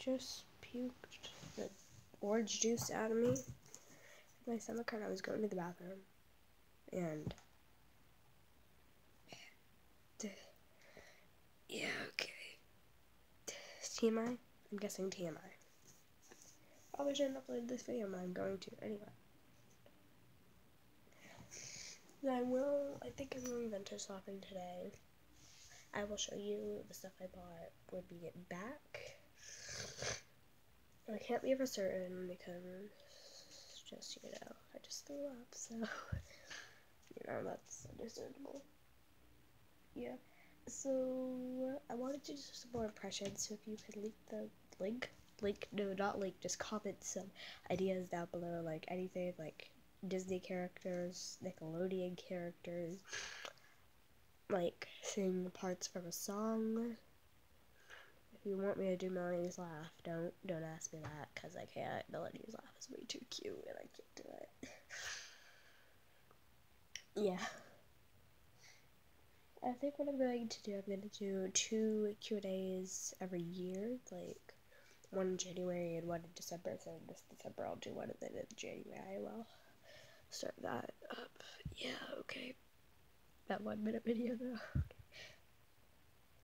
just puked the orange juice out of me. My stomach hurt. I was going to the bathroom, and yeah, okay. TMI? I'm guessing TMI. Probably shouldn't upload this video, but I'm going to anyway. I think I'm going vintage shopping today. I will show you the stuff I bought when we get back. I can't be for certain because just, I just threw up, so, that's understandable. Yeah, so I wanted to do some more impressions, so if you could just comment some ideas down below, like anything, like Disney characters, Nickelodeon characters, like sing parts from a song. If you want me to do Melanie's laugh, don't ask me that, because I can't. Melanie's laugh is way too cute, and I can't do it. Yeah. I think what I'm going to do, I'm going to do 2 Q&As every year, like one in January and one in December. So this December I'll do one, and then in January I will start that up. Yeah, okay. That 1 minute video though.